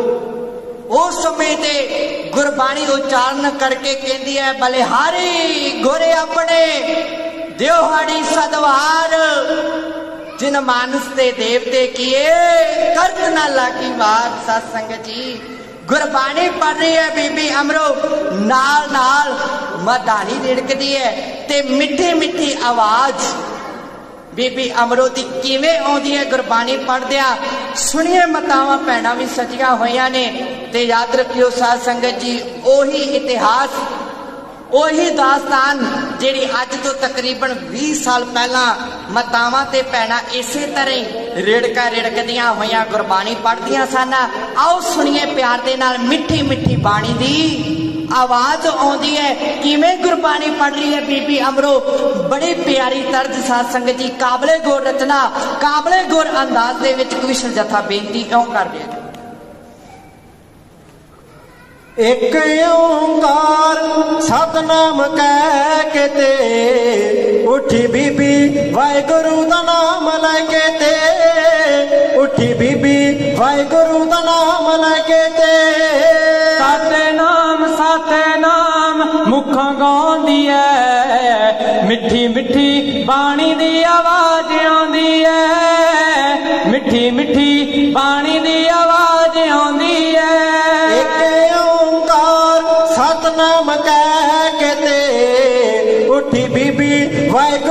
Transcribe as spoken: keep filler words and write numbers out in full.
उस समय ते गुरबाणी उच्चारण करके कहती है बलिहारी गुरे अपने देवहाड़ी सदवार जिन मानस ते देवते किए करत ना लागी वार। सत्संग जी गुरबाणी पढ़ रही है बीबी अमरो, नाल नाल मधानी रिड़कदी है ते मिठी मिठी आवाज बीबी अमरो दी किवें आउंदी है गुरबाणी पढ़दिया। सुनिए मातावां भैणां भी सजियां होइयां ने ते याद रखियो साध संगत जी ओही इतिहास ओही दास्तान जिहड़ी अज तो तकरीबन बीस साल पहला मातावां ते भैणां इसे तरह ही रिड़का रिड़कदियां होइयां गुरबाणी पढ़दियां सन। आओ सुनिए प्यार दे नाल मिठी मिठी बाणी दी आवाज आउंदी है किवें गुरबाणी पढ़ रही है बीबी अमरो। बड़ी प्यारी तर्ज साध संगत जी, काबले गुर रचना काबले गुर अंदाज दे विच कृष्ण जथा बेनती क्यों कर रहे हैं। एक ओंकार सतनाम कह के ते उठी बीबी वाहिगुरु दा नाम लैके ते उठी बीबी वाहिगुरु दा नाम लैके ते सतनाम सतनाम मुखां गाउंदी है मिठी मिठी बाणी दी आवाज आउंदी है मिठी मिठी बाणी दी आवाज आउंदी है। एक ओंकार सतनाम कह के ते उठी बीबी वाहिगुरु